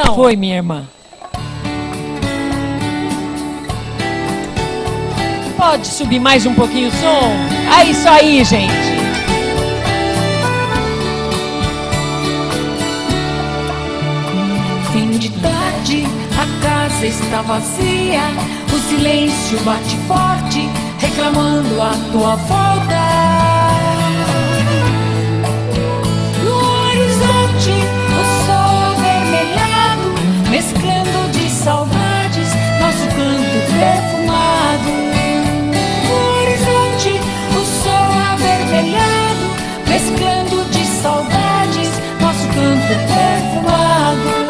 que foi, minha irmã? Pode subir mais um pouquinho o som? É isso aí, gente. Fim de tarde, a casa está vazia, o silêncio bate forte, reclamando a tua volta. No horizonte, o sol avermelhado, mesclando de saudades, nosso canto perfumado. No horizonte, o sol avermelhado, mesclando de saudades, nosso canto perfumado.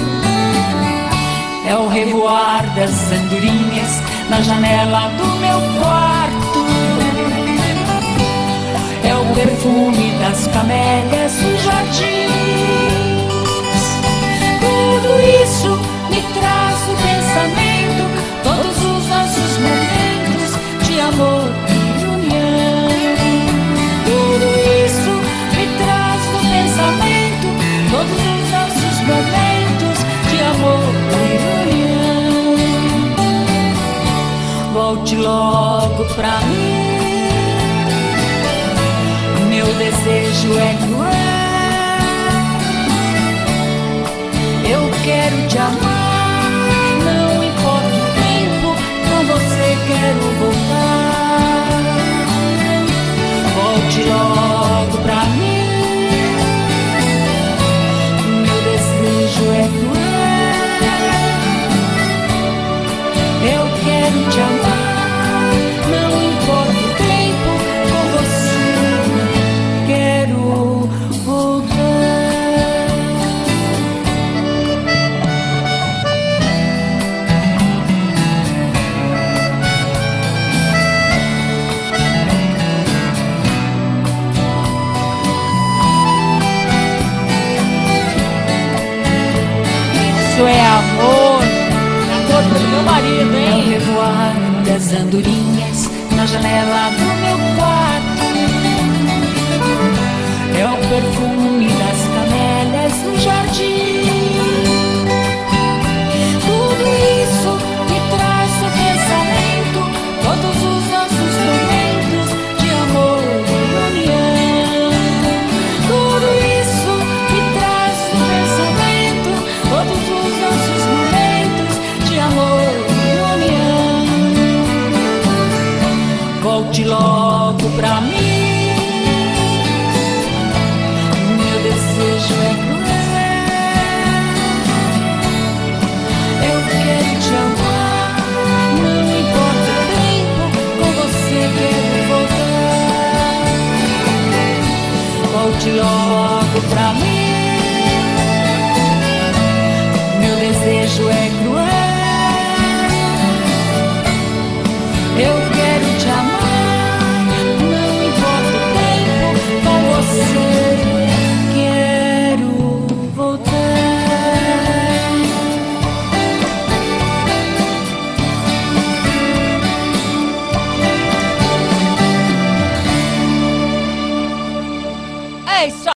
É o revoar das andorinhas na janela do meu quarto. É o perfume das camélias nos jardins. Tudo isso me traz no pensamento todos os nossos momentos de amor e união. Tudo isso me traz no pensamento todos os nossos momentos de amor e união. Volte logo pra mim, meu desejo é cruel. Eu quero te amar, não importa o tempo, com você quero voltar. Volte logo pra mim, meu desejo é cruel. Eu quero te amar, não importa o tempo, com você quero voltar. Isso é amor. Amor pelo meu marido, hein? É o revoar das andorinhas na janela do meu quarto. É o perfume das camélias no jardim. Tudo isso me traz no pensamento todos os nossos momentos de amor e união. Tudo isso me traz no pensamento todos os nossos momentos de amor e união. Volte logo pra mim, meu desejo é cruel. Eu quero te amar, não importa o tempo, com você quero voltar. Volte logo pra mim,